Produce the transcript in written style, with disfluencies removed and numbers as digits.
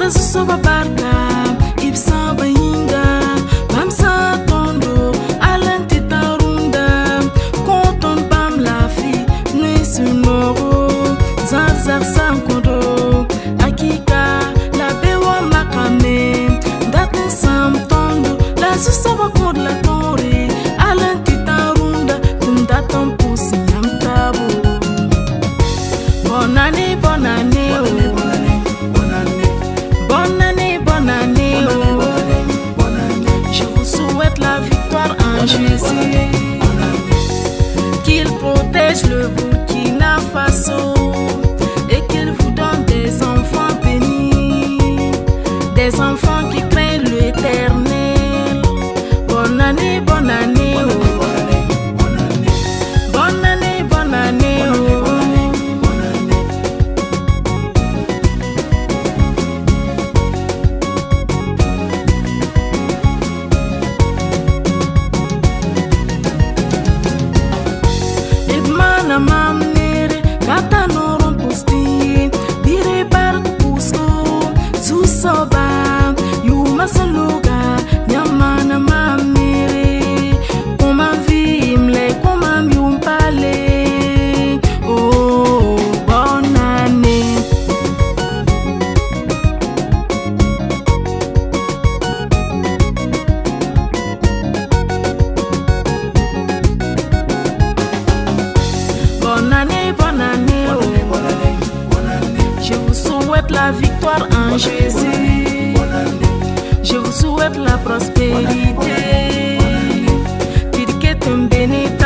soba barka ibsa bayinga bamsa tondo alanti tarunda konton bam lafi nuisu moro zar sankondo akika la bewa makame datin sam tondo la soba kod la tore alanti tarunda tum daton pusi yam tabo. Bonne année, bonne année, bonne année, bonne année, bonne année. Je vous souhaite la victoire en Jésus. Qu'il protège le Burkina Faso et qu'il vous donne des enfants bénis, des enfants qui craignent l'Éternel. Bonne année, bonne année, bonne année, bonne année, bonne année. Mamnere kata noron posti dire bar pusko susoba yu masaluga nyamana mamnere koma vimle koma yumpale. Oh bonne année, bonne année, bonne année, bonne année. Je vous souhaite la victoire en Jésus. Je vous souhaite la prospérité. Tirketum benita.